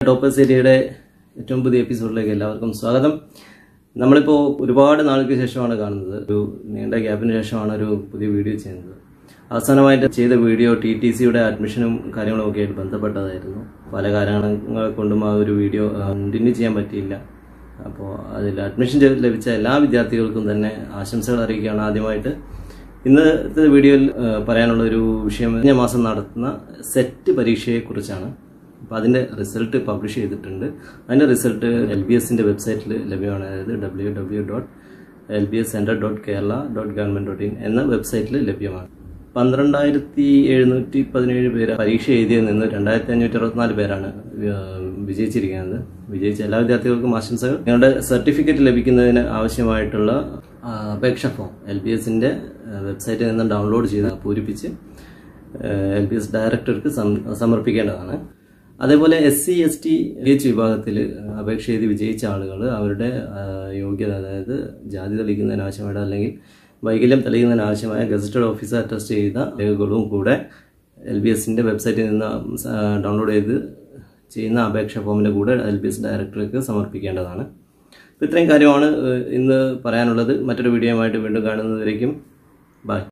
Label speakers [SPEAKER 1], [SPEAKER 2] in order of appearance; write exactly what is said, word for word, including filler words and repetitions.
[SPEAKER 1] Top സീരിയയുടെ ഏറ്റവും പുതിയ എപ്പിസോഡിലേക്ക് എല്ലാവർക്കും സ്വാഗതം. നമ്മളിപ്പോൾ ഒരുപാട് നാൾക്ക് ശേഷമാണ് കാണുന്നത്. ഒരു നീണ്ട ഗ്യാപ്പിന് ശേഷമാണ് ഒരു പുതിയ വീഡിയോ ചെയ്യുന്നത്. അവസാനമായിട്ട് ചെയ്ത വീഡിയോ ടി ടി സിയുടെ അഡ്മിഷനും കാര്യങ്ങളും ഒക്കെ ആയിട്ട് ബന്ധപ്പെട്ടതായിരുന്നു. പല കാരണങ്ങൾ കൊണ്ടും ആ ഒരു വീഡിയോ കണ്ടിന്യൂ ചെയ്യാൻ പറ്റിയില്ല. അപ്പോൾ അതിൽ അഡ്മിഷൻ ലഭിച്ച എല്ലാ വിദ്യാർത്ഥികൾക്കും തന്നെ ആശംസകൾ അറിയിക്കുകയാണ്. ആദ്യമായിട്ട് ഇന്നത്തെ വീഡിയോയിൽ പറയാനുള്ള ഒരു വിഷയം കഴിഞ്ഞ മാസം നടത്തുന്ന സെറ്റ് പരീക്ഷയെക്കുറിച്ചാണ്. അപ്പോൾ അതിൻ്റെ റിസൾട്ട് പബ്ലിഷ് ചെയ്തിട്ടുണ്ട്. അതിൻ്റെ റിസൾട്ട് എൽ ബി എസിൻ്റെ വെബ്സൈറ്റിൽ ലഭ്യമാണ്. അതായത് W W dot L B S centre dot Kerala dot government dot in എന്ന വെബ്സൈറ്റിൽ ലഭ്യമാണ്. പന്ത്രണ്ടായിരത്തി എഴുന്നൂറ്റി പതിനേഴ് പേര് പരീക്ഷ എഴുതിയതിൽ നിന്ന് രണ്ടായിരത്തി അഞ്ഞൂറ്റി അറുപത്തിനാല് പേരാണ് വിജയിച്ചിരിക്കുന്നത്. വിജയിച്ച എല്ലാ വിദ്യാർത്ഥികൾക്കും ആശംസകൾ. നിങ്ങളുടെ സർട്ടിഫിക്കറ്റ് ലഭിക്കുന്നതിന് ആവശ്യമായിട്ടുള്ള അപേക്ഷ ഫോം എൽ ബി എസിൻ്റെ വെബ്സൈറ്റിൽ നിന്ന് ഡൗൺലോഡ് ചെയ്ത് പൂരിപ്പിച്ച് എൽ ബി എസ് ഡയറക്ടർക്ക് സമർപ്പിക്കേണ്ടതാണ്. അതേപോലെ S C S T H വിഭാഗത്തിൽ അപേക്ഷ എഴുതി വിജയിച്ച ആളുകൾ അവരുടെ യോഗ്യത, അതായത് ജാതി തെളിയിക്കുന്നതിന് ആവശ്യമായിട്ട് അല്ലെങ്കിൽ വൈകല്യം തെളിയുന്നതിന് ആവശ്യമായ ഗസറ്റഡ് ഓഫീസർ അറ്റസ്റ്റ് ചെയ്ത രേഖകളും കൂടെ എൽ ബി എസിൻ്റെ വെബ്സൈറ്റിൽ നിന്ന് ഡൗൺലോഡ് ചെയ്ത് ചെയ്യുന്ന അപേക്ഷ ഫോമിൻ്റെ കൂടെ എൽ ബി എസ് ഡയറക്ടർക്ക് സമർപ്പിക്കേണ്ടതാണ്. അപ്പോൾ ഇത്രയും കാര്യമാണ് ഇന്ന് പറയാനുള്ളത്. മറ്റൊരു വീഡിയോയുമായിട്ട് വീണ്ടും കാണുന്നതിലേക്കും ബൈ.